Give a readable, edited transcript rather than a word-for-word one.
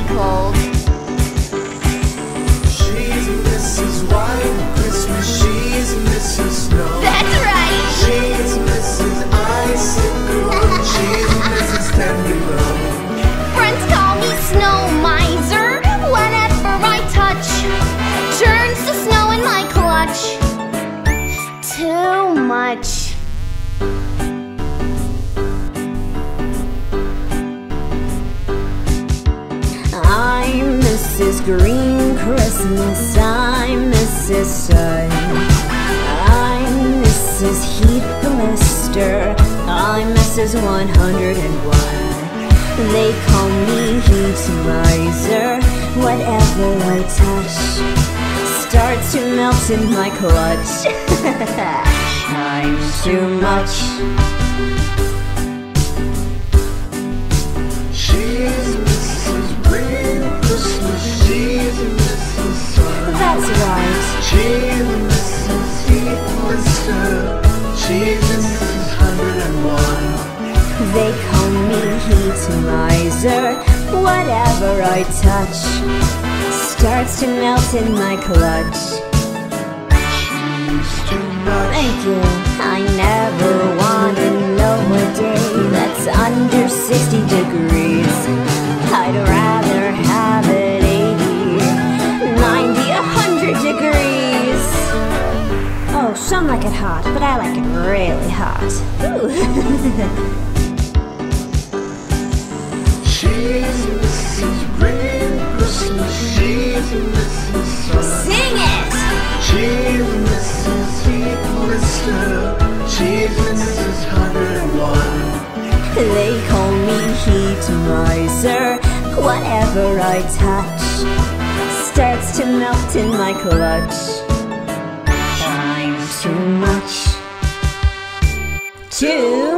cold. She's Mrs. White Christmas, she's Mrs. Snow. That's right! She's Mrs. Icicle, she's Mrs. Tenderloin. Friends call me Snow Miser. Whatever I touch turns to snow in my clutch. Too much. I'm Mrs. Green Christmas, I'm Mrs. Sun. I'm Mrs. Heat Blister, I'm Mrs. 101. They call me Heat Miser, whatever I touch starts to melt in my clutch. I'm too much. She's Mrs. Green Christmas, she's Mrs. Sun. That's right. She's Mrs. Heat Blister, she's Mrs. 101. They call me Heat Miser, whatever I touch starts to melt in my clutch. She's too much. Thank you. I never want to know a day that's under 60 degrees. I'd rather have it 80, 90, 100 degrees. Oh, some like it hot, but I like it really hot. Ooh. She's Mrs. Green Christmas, she's Mrs. Sun. Sing it! She's Mrs. Heat Blister, she's Mrs. 101. They call me Heat Miser, whatever I touch starts to melt in my clutch. I'm too much. Too